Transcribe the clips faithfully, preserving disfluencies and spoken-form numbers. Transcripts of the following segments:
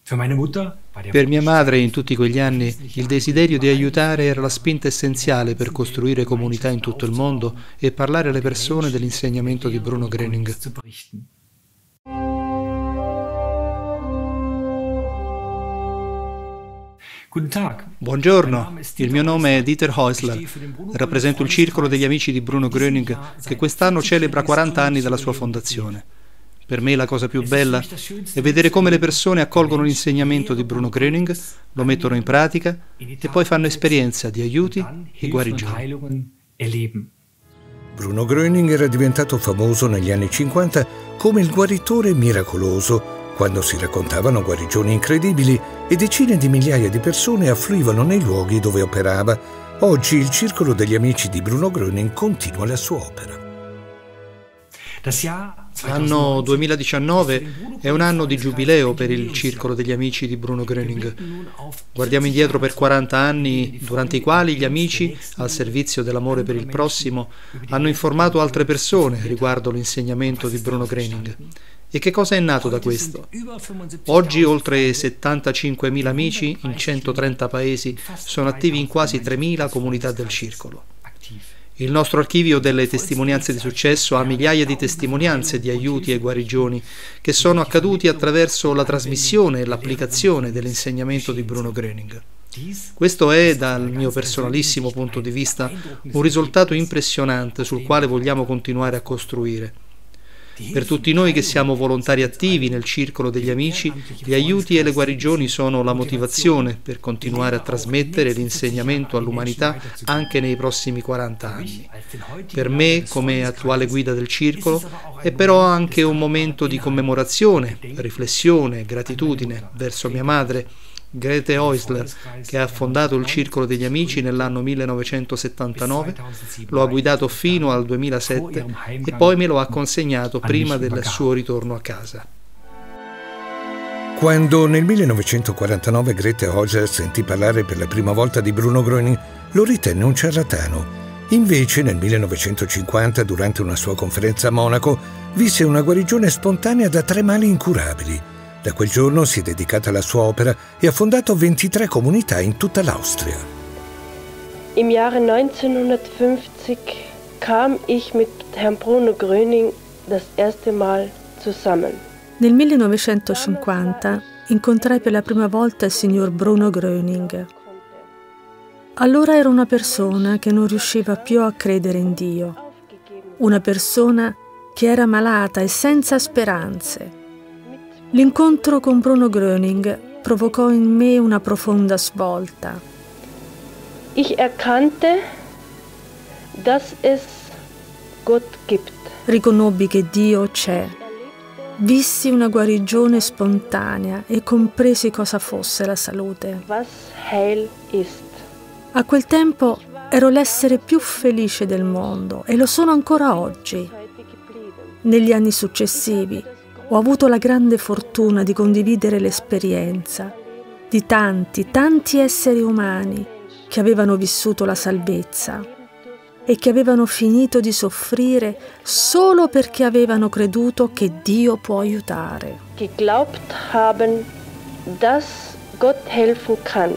Per mia madre, in tutti quegli anni, il desiderio di aiutare era la spinta essenziale per costruire comunità in tutto il mondo e parlare alle persone dell'insegnamento di Bruno Gröning. Buongiorno, il mio nome è Dieter Häusler, rappresento il Circolo degli Amici di Bruno Gröning che quest'anno celebra quaranta anni dalla sua fondazione. Per me la cosa più bella è vedere come le persone accolgono l'insegnamento di Bruno Gröning, lo mettono in pratica e poi fanno esperienza di aiuti e guarigioni. Bruno Gröning era diventato famoso negli anni cinquanta come il guaritore miracoloso, quando si raccontavano guarigioni incredibili e decine di migliaia di persone affluivano nei luoghi dove operava. Oggi il Circolo degli Amici di Bruno Gröning continua la sua opera. L'anno duemiladiciannove è un anno di giubileo per il Circolo degli Amici di Bruno Gröning. Guardiamo indietro per quaranta anni, durante i quali gli amici, al servizio dell'amore per il prossimo, hanno informato altre persone riguardo l'insegnamento di Bruno Gröning. E che cosa è nato da questo? Oggi oltre settantacinquemila amici in centotrenta paesi sono attivi in quasi tremila comunità del Circolo. Il nostro archivio delle testimonianze di successo ha migliaia di testimonianze di aiuti e guarigioni che sono accaduti attraverso la trasmissione e l'applicazione dell'insegnamento di Bruno Gröning. Questo è, dal mio personalissimo punto di vista, un risultato impressionante sul quale vogliamo continuare a costruire. Per tutti noi che siamo volontari attivi nel Circolo degli Amici, gli aiuti e le guarigioni sono la motivazione per continuare a trasmettere l'insegnamento all'umanità anche nei prossimi quaranta anni. Per me, come attuale guida del Circolo, è però anche un momento di commemorazione, riflessione, gratitudine verso mia madre, Grete Häusler, che ha fondato il Circolo degli Amici nell'anno millenovecentosettantanove, lo ha guidato fino al duemilasette e poi me lo ha consegnato prima del suo ritorno a casa. Quando nel millenovecentoquarantanove Grete Häusler sentì parlare per la prima volta di Bruno Gröning, lo ritenne un ciarlatano. Invece nel millenovecentocinquanta, durante una sua conferenza a Monaco, visse una guarigione spontanea da tre mali incurabili. Da quel giorno si è dedicata alla sua opera e ha fondato ventitré comunità in tutta l'Austria. Im Jahre neunzehnhundertfünfzig kam ich mit Herrn Bruno Gröning das erste Mal zusammen. Nel millenovecentocinquanta incontrai per la prima volta il signor Bruno Gröning. Allora ero una persona che non riusciva più a credere in Dio, una persona che era malata e senza speranze. L'incontro con Bruno Gröning provocò in me una profonda svolta. Ich erkannte, dass es Gott gibt. Riconobbi che Dio c'è. Vissi una guarigione spontanea e compresi cosa fosse la salute. Was Heil ist. A quel tempo ero l'essere più felice del mondo e lo sono ancora oggi. Negli anni successivi ho avuto la grande fortuna di condividere l'esperienza di tanti, tanti esseri umani che avevano vissuto la salvezza e che avevano finito di soffrire solo perché avevano creduto che Dio può aiutare. Geglaubt haben, dass Gott helfen kann.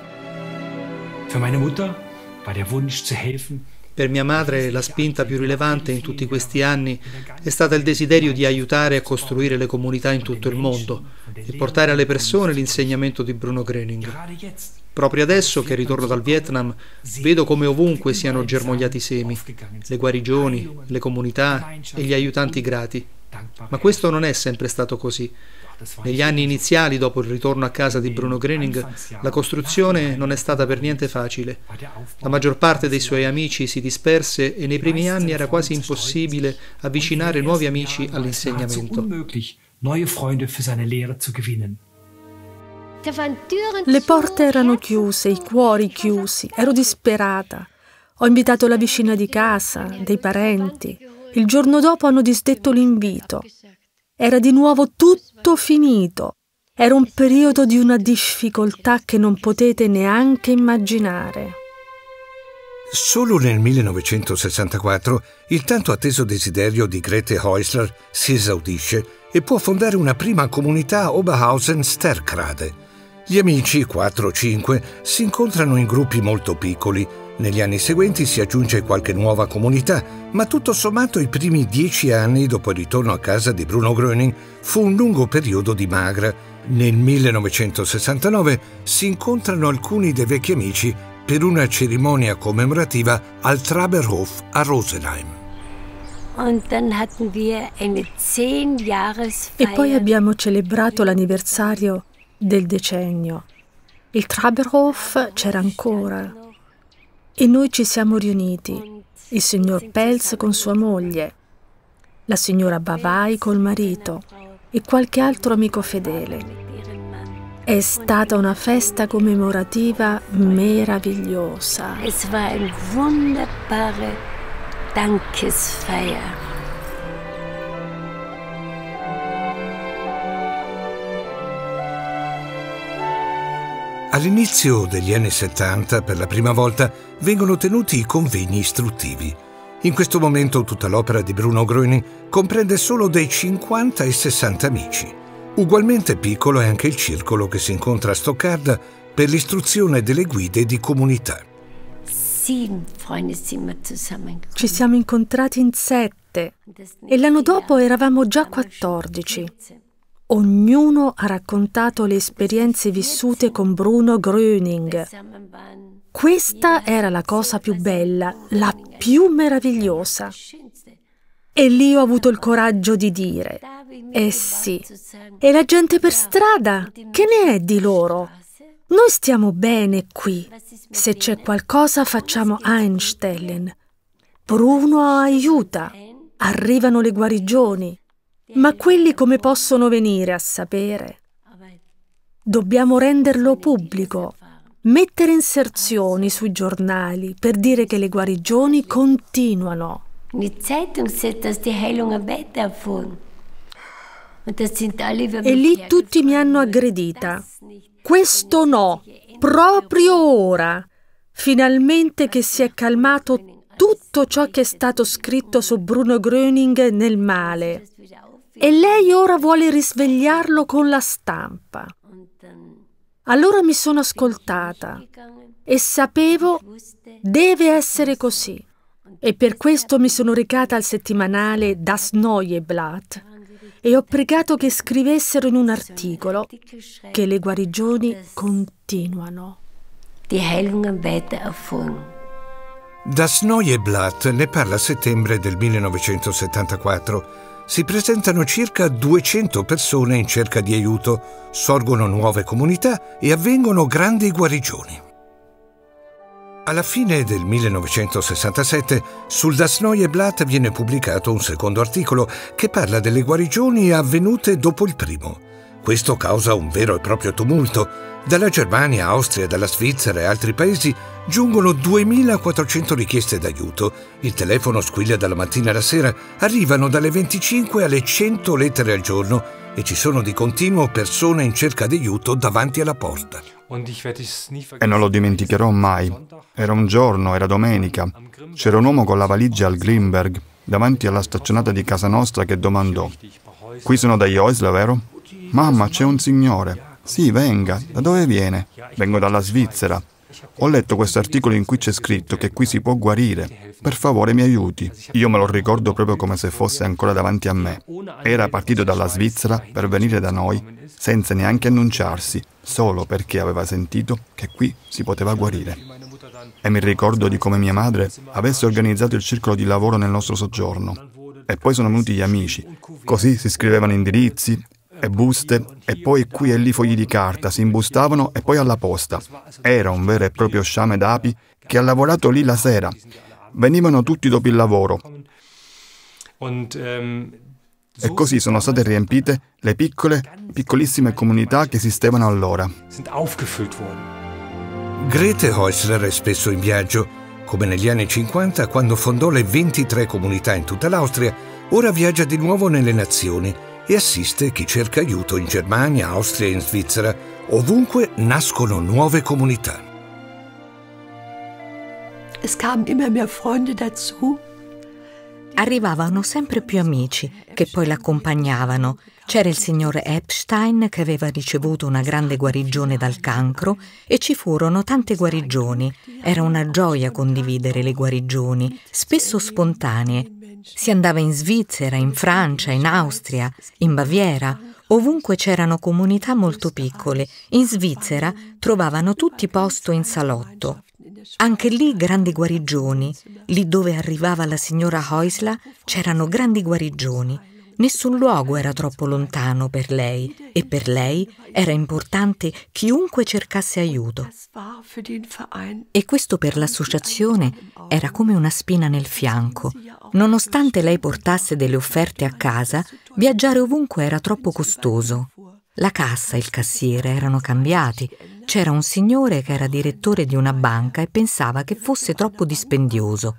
Für meine Mutter war der Wunsch zu helfen. Per mia madre la spinta più rilevante in tutti questi anni è stata il desiderio di aiutare a costruire le comunità in tutto il mondo e portare alle persone l'insegnamento di Bruno Gröning. Proprio adesso che ritorno dal Vietnam vedo come ovunque siano germogliati semi, le guarigioni, le comunità e gli aiutanti grati. Ma questo non è sempre stato così. Negli anni iniziali, dopo il ritorno a casa di Bruno Gröning, la costruzione non è stata per niente facile. La maggior parte dei suoi amici si disperse e nei primi anni era quasi impossibile avvicinare nuovi amici all'insegnamento. Le porte erano chiuse, i cuori chiusi, ero disperata. Ho invitato la vicina di casa, dei parenti. Il giorno dopo hanno disdetto l'invito. Era di nuovo tutto finito. Era un periodo di una difficoltà che non potete neanche immaginare. Solo nel millenovecentosessantaquattro il tanto atteso desiderio di Grete Häusler si esaudisce e può fondare una prima comunità a Oberhausen-Sterkrade. Gli amici, quattro o cinque, si incontrano in gruppi molto piccoli. Negli anni seguenti si aggiunge qualche nuova comunità, ma tutto sommato i primi dieci anni dopo il ritorno a casa di Bruno Gröning fu un lungo periodo di magra. Nel millenovecentosessantanove si incontrano alcuni dei vecchi amici per una cerimonia commemorativa al Traberhof a Rosenheim. E poi abbiamo celebrato l'anniversario del decennio. Il Traberhof c'era ancora e noi ci siamo riuniti, il signor Pelz con sua moglie, la signora Bavai col marito e qualche altro amico fedele. È stata una festa commemorativa meravigliosa. Es war eine wunderbare Dankesfeier. All'inizio degli anni settanta, per la prima volta, vengono tenuti i convegni istruttivi. In questo momento tutta l'opera di Bruno Gröning comprende solo dai cinquanta ai sessanta amici. Ugualmente piccolo è anche il circolo che si incontra a Stoccarda per l'istruzione delle guide di comunità. Ci siamo incontrati in sette e l'anno dopo eravamo già quattordici. Ognuno ha raccontato le esperienze vissute con Bruno Gröning. Questa era la cosa più bella, la più meravigliosa. E lì ho avuto il coraggio di dire: eh sì, e la gente per strada, che ne è di loro? Noi stiamo bene qui. Se c'è qualcosa facciamo einstellen. Bruno aiuta, arrivano le guarigioni. Ma quelli come possono venire a sapere? Dobbiamo renderlo pubblico, mettere inserzioni sui giornali per dire che le guarigioni continuano. E lì tutti mi hanno aggredita. Questo no, proprio ora. Finalmente che si è calmato tutto ciò che è stato scritto su Bruno Gröning nel male. E lei ora vuole risvegliarlo con la stampa. Allora mi sono ascoltata e sapevo deve essere così. E per questo mi sono recata al settimanale Das Neue Blatt e ho pregato che scrivessero in un articolo che le guarigioni continuano. Das Neue Blatt ne parla a settembre del millenovecentosettantaquattro. Si presentano circa duecento persone in cerca di aiuto, sorgono nuove comunità e avvengono grandi guarigioni. Alla fine del millenovecentosessantasette sul Das Neue Blatt viene pubblicato un secondo articolo che parla delle guarigioni avvenute dopo il primo. Questo causa un vero e proprio tumulto. Dalla Germania, Austria, dalla Svizzera e altri paesi giungono duemilaquattrocento richieste d'aiuto. Il telefono squilla dalla mattina alla sera, arrivano dalle venticinque alle cento lettere al giorno e ci sono di continuo persone in cerca di aiuto davanti alla porta. E non lo dimenticherò mai. Era un giorno, era domenica. C'era un uomo con la valigia al Grimberg, davanti alla staccionata di casa nostra, che domandò: «Qui sono dagli Häusler, vero?» «Mamma, c'è un signore». «Sì, venga. Da dove viene?» «Vengo dalla Svizzera. Ho letto questo articolo in cui c'è scritto che qui si può guarire. Per favore, mi aiuti». Io me lo ricordo proprio come se fosse ancora davanti a me. Era partito dalla Svizzera per venire da noi, senza neanche annunciarsi, solo perché aveva sentito che qui si poteva guarire. E mi ricordo di come mia madre avesse organizzato il circolo di lavoro nel nostro soggiorno. E poi sono venuti gli amici. Così si scrivevano indirizzi e buste, e poi qui e lì fogli di carta, si imbustavano e poi alla posta. Era un vero e proprio sciame d'api che ha lavorato lì la sera. Venivano tutti dopo il lavoro. E così sono state riempite le piccole, piccolissime comunità che esistevano allora. Grete Häusler è spesso in viaggio. Come negli anni cinquanta, quando fondò le ventitré comunità in tutta l'Austria, ora viaggia di nuovo nelle nazioni e assiste chi cerca aiuto in Germania, Austria e in Svizzera. Ovunque nascono nuove comunità. Es kamen immer mehr Freunde dazu. Arrivavano sempre più amici che poi l'accompagnavano. C'era il signor Epstein che aveva ricevuto una grande guarigione dal cancro e ci furono tante guarigioni. Era una gioia condividere le guarigioni, spesso spontanee. Si andava in Svizzera, in Francia, in Austria, in Baviera. Ovunque c'erano comunità molto piccole. In Svizzera trovavano tutti posto in salotto. Anche lì grandi guarigioni. Lì dove arrivava la signora Häusler c'erano grandi guarigioni. Nessun luogo era troppo lontano per lei e per lei era importante chiunque cercasse aiuto. E questo per l'associazione era come una spina nel fianco. Nonostante lei portasse delle offerte a casa, viaggiare ovunque era troppo costoso. La cassa e il cassiere erano cambiati. C'era un signore che era direttore di una banca e pensava che fosse troppo dispendioso.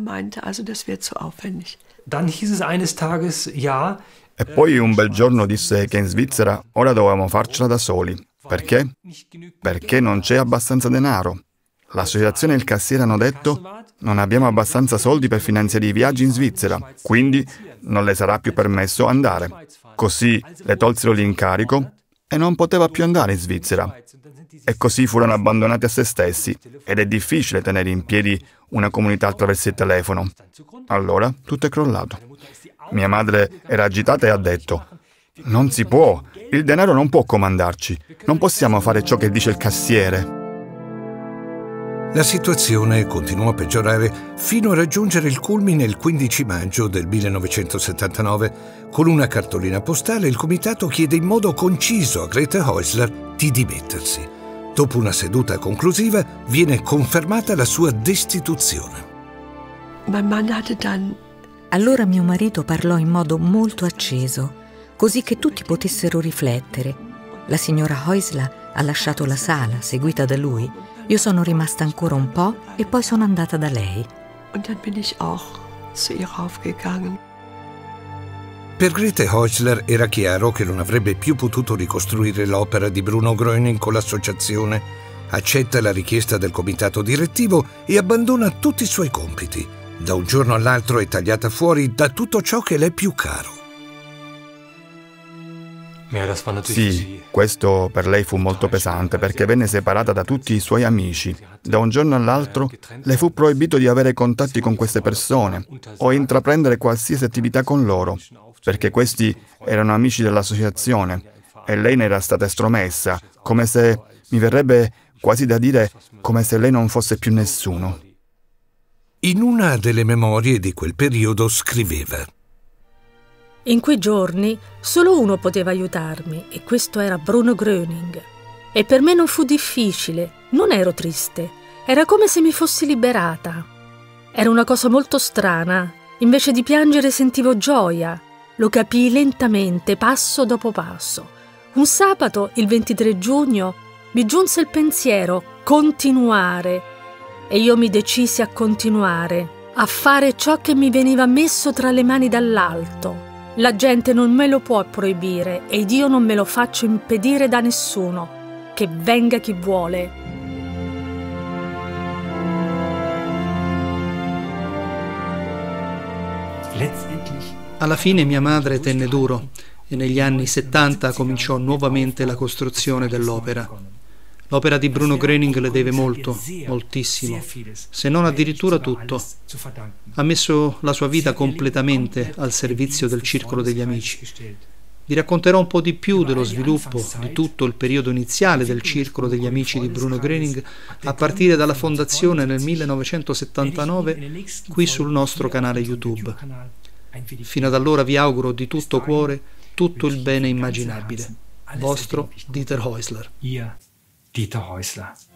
E poi un bel giorno disse che in Svizzera ora dovevamo farcela da soli. Perché? Perché non c'è abbastanza denaro. L'associazione e il cassiere hanno detto: non abbiamo abbastanza soldi per finanziare i viaggi in Svizzera, quindi non le sarà più permesso andare. Così le tolsero l'incarico e non poteva più andare in Svizzera. E così furono abbandonati a se stessi ed è difficile tenere in piedi una comunità attraverso il telefono. Allora tutto è crollato. Mia madre era agitata e ha detto: non si può, il denaro non può comandarci, non possiamo fare ciò che dice il cassiere. La situazione continuò a peggiorare fino a raggiungere il culmine il quindici maggio del millenovecentosettantanove. Con una cartolina postale il comitato chiede in modo conciso a Grete Häusler di dimettersi. Dopo una seduta conclusiva viene confermata la sua destituzione. Allora mio marito parlò in modo molto acceso, così che tutti potessero riflettere. La signora Häusler ha lasciato la sala, seguita da lui. Io sono rimasta ancora un po' e poi sono andata da lei. Per Grete Häusler era chiaro che non avrebbe più potuto ricostruire l'opera di Bruno Gröning con l'associazione. Accetta la richiesta del comitato direttivo e abbandona tutti i suoi compiti. Da un giorno all'altro è tagliata fuori da tutto ciò che le è più caro. Sì, questo per lei fu molto pesante perché venne separata da tutti i suoi amici. Da un giorno all'altro le fu proibito di avere contatti con queste persone o intraprendere qualsiasi attività con loro, perché questi erano amici dell'associazione e lei ne era stata estromessa, come se, mi verrebbe quasi da dire, come se lei non fosse più nessuno. In una delle memorie di quel periodo scriveva: in quei giorni solo uno poteva aiutarmi e questo era Bruno Gröning. E per me non fu difficile, non ero triste, era come se mi fossi liberata. Era una cosa molto strana, invece di piangere sentivo gioia. Lo capii lentamente, passo dopo passo. Un sabato, il ventitré giugno, mi giunse il pensiero, continuare. E io mi decisi a continuare, a fare ciò che mi veniva messo tra le mani dall'alto. La gente non me lo può proibire ed io non me lo faccio impedire da nessuno. Che venga chi vuole. Alla fine mia madre tenne duro e negli anni settanta cominciò nuovamente la costruzione dell'opera. L'opera di Bruno Gröning le deve molto, moltissimo, se non addirittura tutto. Ha messo la sua vita completamente al servizio del Circolo degli Amici. Vi racconterò un po' di più dello sviluppo di tutto il periodo iniziale del Circolo degli Amici di Bruno Gröning, a partire dalla fondazione nel millenovecentosettantanove, qui sul nostro canale YouTube. Fino ad allora vi auguro di tutto cuore tutto il bene immaginabile. Vostro Dieter Häusler. Dieter Häusler.